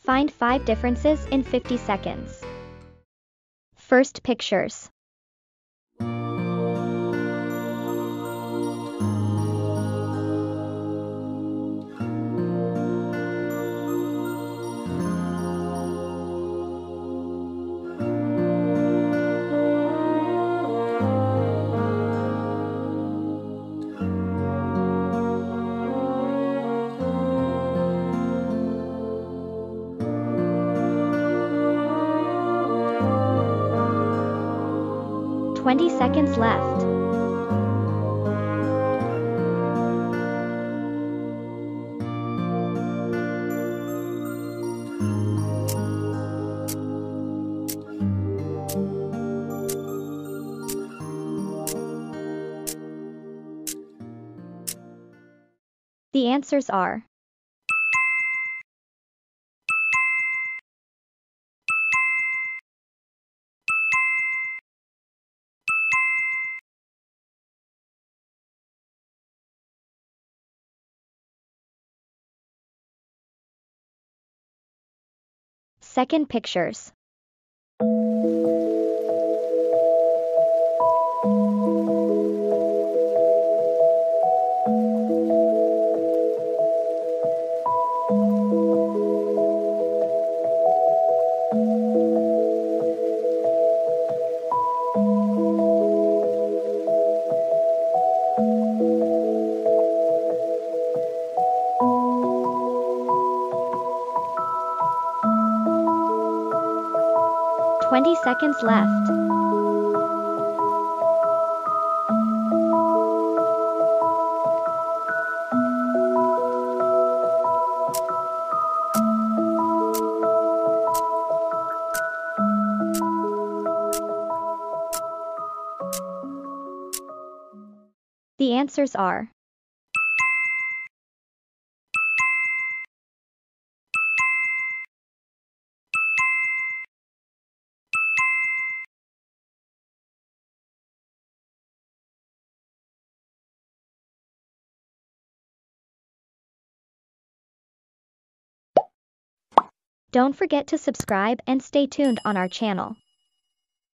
Find 5 differences in 50 seconds. First pictures. "20 seconds left. The answers are second pictures. "20 seconds left. The answers are Don't forget to subscribe and stay tuned on our channel.